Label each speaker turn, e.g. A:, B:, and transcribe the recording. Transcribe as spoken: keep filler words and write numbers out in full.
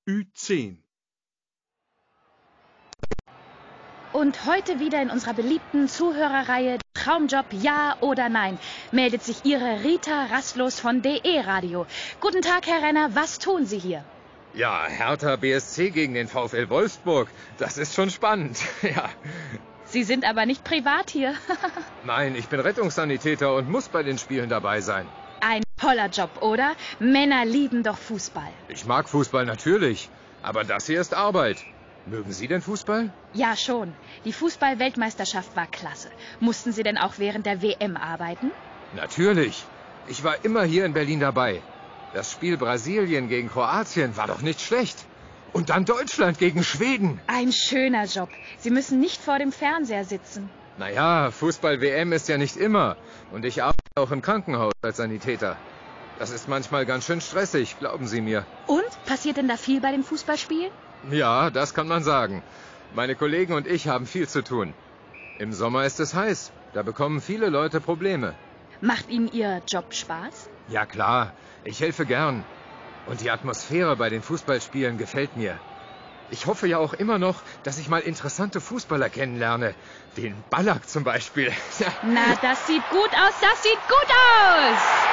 A: Ü zehn.
B: Und heute wieder in unserer beliebten Zuhörerreihe Traumjob Ja oder Nein meldet sich Ihre Rita Rastlos von D E Radio. Guten Tag, Herr Renner, was tun Sie hier?
C: Ja, Hertha B S C gegen den VfL Wolfsburg. Das ist schon spannend, ja.
B: Sie sind aber nicht privat hier.
C: Nein, ich bin Rettungssanitäter und muss bei den Spielen dabei sein.
B: Ein toller Job, oder? Männer lieben doch Fußball.
C: Ich mag Fußball natürlich, aber das hier ist Arbeit. Mögen Sie denn Fußball?
B: Ja, schon. Die Fußball-Weltmeisterschaft war klasse. Mussten Sie denn auch während der W M arbeiten?
C: Natürlich. Ich war immer hier in Berlin dabei. Das Spiel Brasilien gegen Kroatien war doch nicht schlecht. Und dann Deutschland gegen Schweden.
B: Ein schöner Job. Sie müssen nicht vor dem Fernseher sitzen.
C: Naja, Fußball-W M ist ja nicht immer. Und ich arbeite auch im Krankenhaus als Sanitäter. Das ist manchmal ganz schön stressig, glauben Sie mir.
B: Und? Passiert denn da viel bei den Fußballspielen?
C: Ja, das kann man sagen. Meine Kollegen und ich haben viel zu tun. Im Sommer ist es heiß. Da bekommen viele Leute Probleme.
B: Macht Ihnen Ihr Job Spaß?
C: Ja klar, ich helfe gern. Und die Atmosphäre bei den Fußballspielen gefällt mir. Ich hoffe ja auch immer noch, dass ich mal interessante Fußballer kennenlerne. Den Ballack zum Beispiel.
B: Na, das sieht gut aus, das sieht gut aus!